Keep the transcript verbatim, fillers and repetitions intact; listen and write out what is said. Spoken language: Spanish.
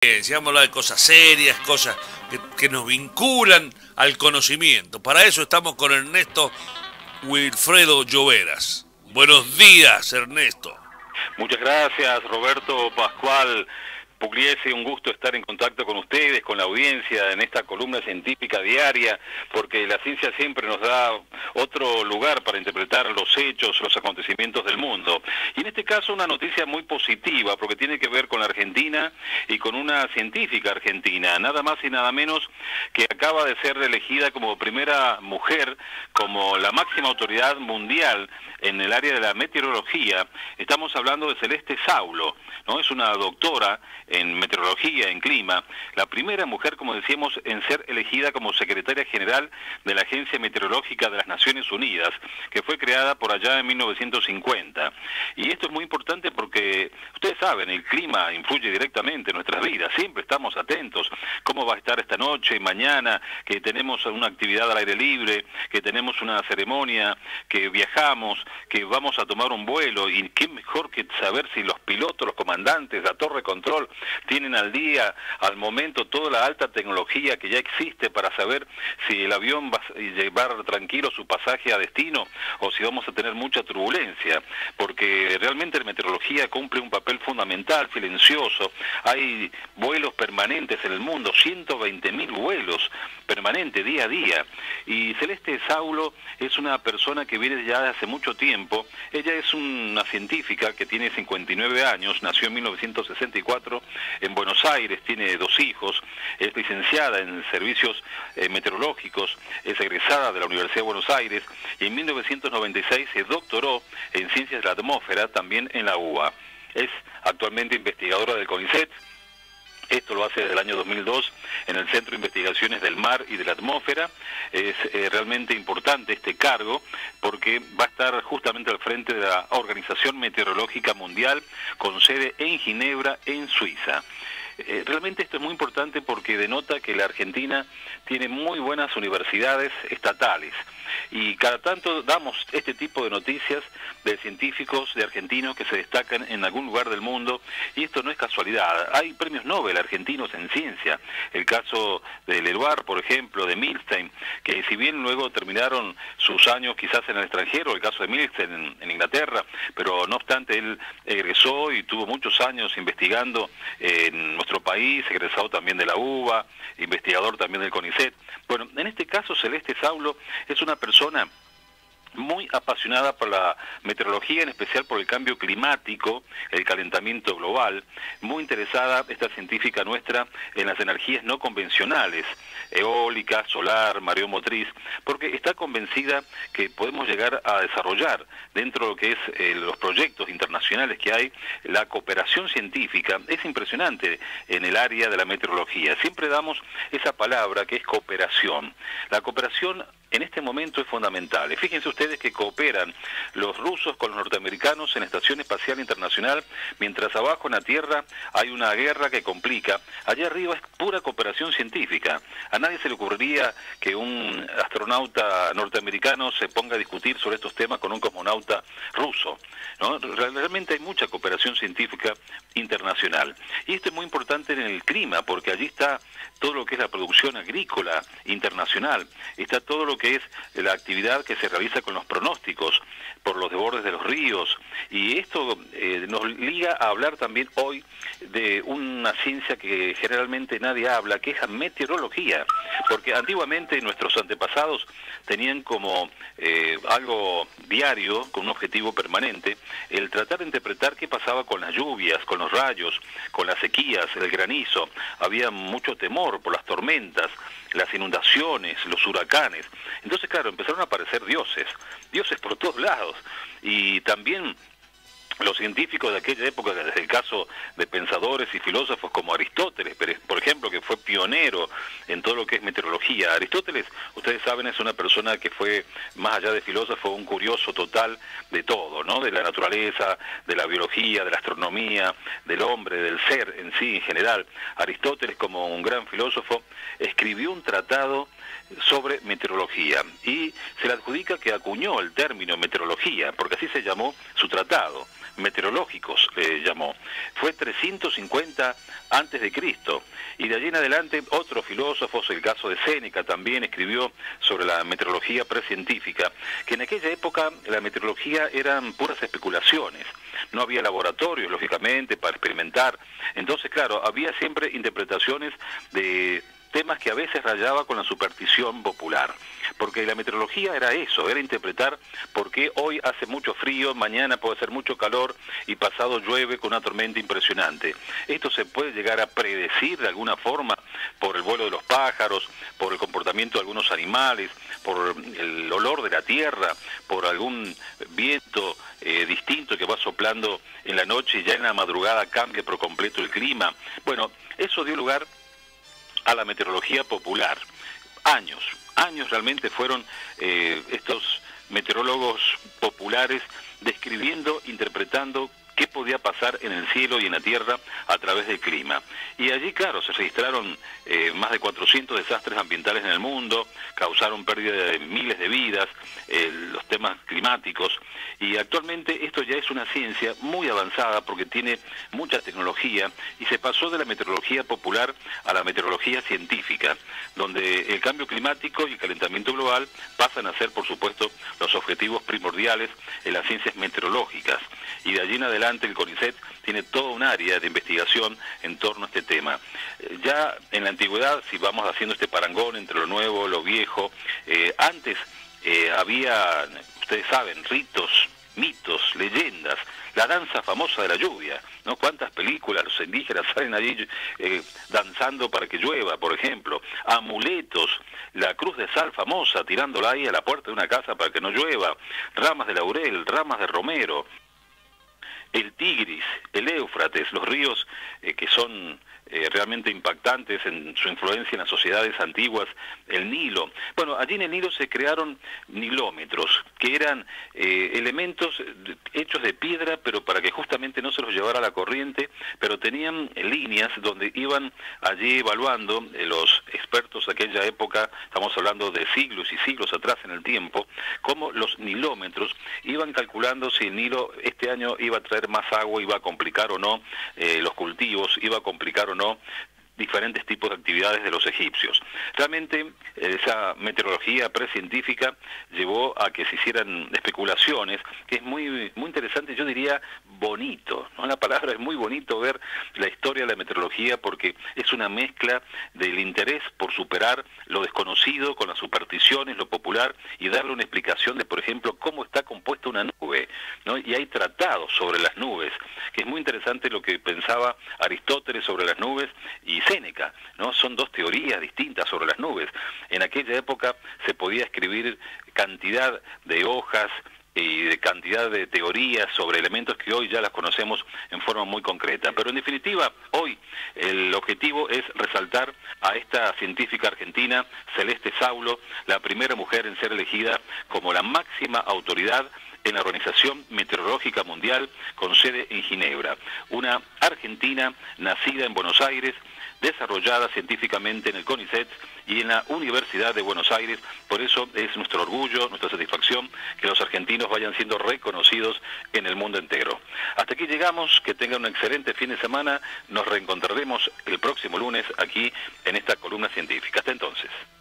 Si vamos a hablar de cosas serias, cosas que, que nos vinculan al conocimiento. Para eso estamos con Ernesto Wilfredo Lloveras. Buenos días, Ernesto. Muchas gracias, Roberto Pascual Pugliese. Un gusto estar en contacto con ustedes, con la audiencia, en esta columna científica diaria, porque la ciencia siempre nos da otro lugar para interpretar los hechos, los acontecimientos del mundo. Y en este caso una noticia muy positiva, porque tiene que ver con la Argentina y con una científica argentina, nada más y nada menos que acaba de ser elegida como primera mujer, como la máxima autoridad mundial en el área de la meteorología. Estamos hablando de Celeste Saulo, ¿no? Es una doctora en meteorología, en clima, la primera mujer, como decíamos, en ser elegida como secretaria general de la Agencia Meteorológica de las Naciones Unidas, que fue creada por allá en mil novecientos cincuenta. Y esto es muy importante porque, ustedes saben, el clima influye directamente en nuestras vidas, siempre estamos atentos, cómo va a estar esta noche, mañana, que tenemos una actividad al aire libre, que tenemos una ceremonia, que viajamos, que vamos a tomar un vuelo, y qué mejor que saber si los pilotos, los comandantes, la torre de control, tienen al día, al momento, toda la alta tecnología que ya existe para saber si el avión va a llevar tranquilo su pasaje a destino o si vamos a tener mucha turbulencia, porque realmente la meteorología cumple un papel fundamental, silencioso. Hay vuelos permanentes en el mundo, ciento veinte mil vuelos permanentes día a día, y Celeste Saulo es una persona que viene ya de hace mucho tiempo. Ella es una científica que tiene cincuenta y nueve años, nació en mil novecientos sesenta y cuatro en Buenos Aires, tiene dos hijos, es licenciada en servicios eh, meteorológicos, es egresada de la Universidad de Buenos Aires y en mil novecientos noventa y seis se doctoró en Ciencias de la Atmósfera, también en la U B A. Es actualmente investigadora del CONICET. Esto lo hace desde el año dos mil dos en el Centro de Investigaciones del Mar y de la Atmósfera. Es eh, realmente importante este cargo porque va a estar justamente al frente de la Organización Meteorológica Mundial con sede en Ginebra, en Suiza. Eh, realmente esto es muy importante porque denota que la Argentina tiene muy buenas universidades estatales y cada tanto damos este tipo de noticias de científicos, de argentinos que se destacan en algún lugar del mundo, y esto no es casualidad. Hay premios Nobel argentinos en ciencia, el caso de Leroy, por ejemplo, de Milstein, que si bien luego terminaron sus años quizás en el extranjero, el caso de Milstein en, en Inglaterra, pero no obstante él egresó y tuvo muchos años investigando en nuestro país, egresado también de la U B A, investigador también del CONICET. Bueno, en este caso Celeste Saulo es una persona muy apasionada por la meteorología, en especial por el cambio climático, el calentamiento global, muy interesada esta científica nuestra en las energías no convencionales, eólica, solar, mareomotriz, porque está convencida que podemos llegar a desarrollar dentro de lo que es eh, los proyectos internacionales que hay, la cooperación científica. Es impresionante en el área de la meteorología. Siempre damos esa palabra que es cooperación. La cooperación en este momento es fundamental. Fíjense ustedes que cooperan los rusos con los norteamericanos en la Estación Espacial Internacional, mientras abajo en la Tierra hay una guerra que complica. Allá arriba es pura cooperación científica. A nadie se le ocurriría que un astronauta norteamericano se ponga a discutir sobre estos temas con un cosmonauta ruso, ¿no? Realmente hay mucha cooperación científica internacional. Y esto es muy importante en el clima, porque allí está todo lo que es la producción agrícola internacional, está todo lo que es la actividad que se realiza con los pronósticos por los desbordes de los ríos, y esto eh, nos liga a hablar también hoy de una ciencia que generalmente nadie habla, que es la meteorología, porque antiguamente nuestros antepasados tenían como eh, algo diario, con un objetivo permanente, el tratar de interpretar qué pasaba con las lluvias, con los rayos, con las sequías, el granizo. Había mucho temor por las tormentas, las inundaciones, los huracanes. Entonces, claro, empezaron a aparecer dioses, dioses por todos lados, y también los científicos de aquella época, desde el caso de pensadores y filósofos como Aristóteles, por ejemplo, que fue pionero en todo lo que es meteorología. Aristóteles, ustedes saben, es una persona que fue, más allá de filósofo, un curioso total de todo, ¿no? De la naturaleza, de la biología, de la astronomía, del hombre, del ser en sí, en general. Aristóteles, como un gran filósofo, escribió un tratado sobre meteorología y se le adjudica que acuñó el término meteorología, porque así se llamó su tratado. meteorológicos, eh, llamó. Fue trescientos cincuenta antes de Cristo. Y de allí en adelante otros filósofos, el caso de Séneca también escribió sobre la meteorología precientífica, que en aquella época la meteorología eran puras especulaciones. No había laboratorios, lógicamente, para experimentar. Entonces, claro, había siempre interpretaciones de temas que a veces rayaba con la superstición popular, porque la meteorología era eso, era interpretar por qué hoy hace mucho frío, mañana puede hacer mucho calor y pasado llueve con una tormenta impresionante. Esto se puede llegar a predecir de alguna forma por el vuelo de los pájaros, por el comportamiento de algunos animales, por el olor de la tierra, por algún viento eh, distinto que va soplando en la noche y ya en la madrugada cambia por completo el clima. Bueno, eso dio lugar a la meteorología popular. Años, años realmente fueron eh, estos meteorólogos populares describiendo, interpretando qué podía pasar en el cielo y en la tierra a través del clima. Y allí, claro, se registraron eh, más de cuatrocientos desastres ambientales en el mundo, causaron pérdida de miles de vidas, eh, los temas climáticos, y actualmente esto ya es una ciencia muy avanzada porque tiene mucha tecnología y se pasó de la meteorología popular a la meteorología científica, donde el cambio climático y el calentamiento global pasan a ser, por supuesto, los objetivos primordiales en las ciencias meteorológicas. Y de allí en adelante el CONICET tiene todo un área de investigación en torno a este tema. Eh, ya en la antigüedad, si vamos haciendo este parangón entre lo nuevo, lo viejo, eh, antes eh, había, ustedes saben, ritos, mitos, leyendas, la danza famosa de la lluvia, ¿no? ¿Cuántas películas los indígenas salen allí eh, danzando para que llueva, por ejemplo? Amuletos, la cruz de sal famosa, tirándola ahí a la puerta de una casa para que no llueva, ramas de laurel, ramas de romero, el Tigris, el Éufrates, los ríos eh, que son eh, realmente impactantes en su influencia en las sociedades antiguas, el Nilo. Bueno, allí en el Nilo se crearon nilómetros, que eran eh, elementos hechos de piedra, pero para que justamente no se los llevara la corriente, pero tenían eh, líneas donde iban allí evaluando eh, los expertos de aquella época, estamos hablando de siglos y siglos atrás en el tiempo, cómo los nilómetros iban calculando si el Nilo este año iba a traer más agua, iba a complicar o no eh, los cultivos, iba a complicar o no diferentes tipos de actividades de los egipcios. Realmente esa meteorología precientífica llevó a que se hicieran especulaciones, que es muy muy interesante, yo diría bonito, ¿no? La palabra es muy bonito ver la historia de la meteorología porque es una mezcla del interés por superar lo desconocido con las supersticiones, lo popular, y darle una explicación de, por ejemplo, cómo está compuesta una nube, ¿no? Y hay tratados sobre las nubes, que es muy interesante lo que pensaba Aristóteles sobre las nubes y Séneca, ¿no? Son dos teorías distintas sobre las nubes. En aquella época se podía escribir cantidad de hojas y de cantidad de teorías sobre elementos que hoy ya las conocemos en forma muy concreta. Pero en definitiva, hoy el objetivo es resaltar a esta científica argentina, Celeste Saulo, la primera mujer en ser elegida como la máxima autoridad en la Organización Meteorológica Mundial con sede en Ginebra. Una argentina nacida en Buenos Aires, desarrollada científicamente en el CONICET y en la Universidad de Buenos Aires. Por eso es nuestro orgullo, nuestra satisfacción que los argentinos vayan siendo reconocidos en el mundo entero. Hasta aquí llegamos, que tengan un excelente fin de semana, nos reencontraremos el próximo lunes aquí en esta columna científica. Hasta entonces.